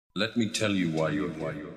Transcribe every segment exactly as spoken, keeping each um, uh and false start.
Let me tell you why you're here.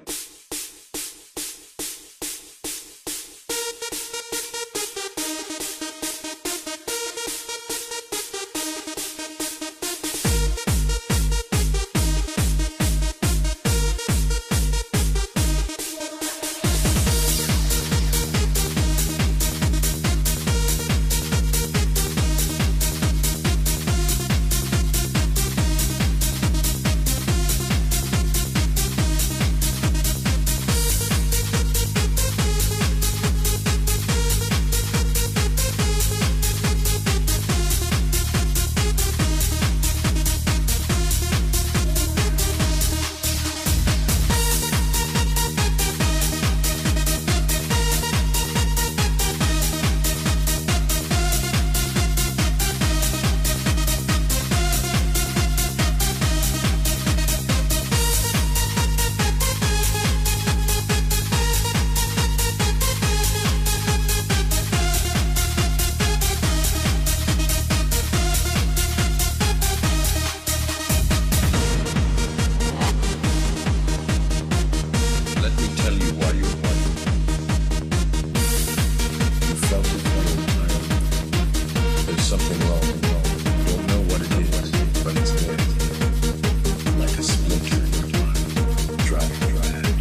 Something wrong, wrong. Don't know what it is, but it's there. Like a splinter in your mind, driving you mad.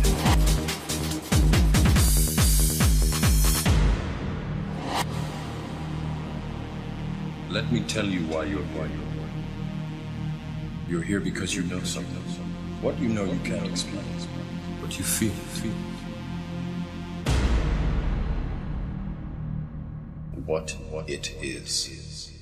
Let me tell you why you're here. You're here because you know something. What you know you can't explain, but you feel it. Feel it. What it is.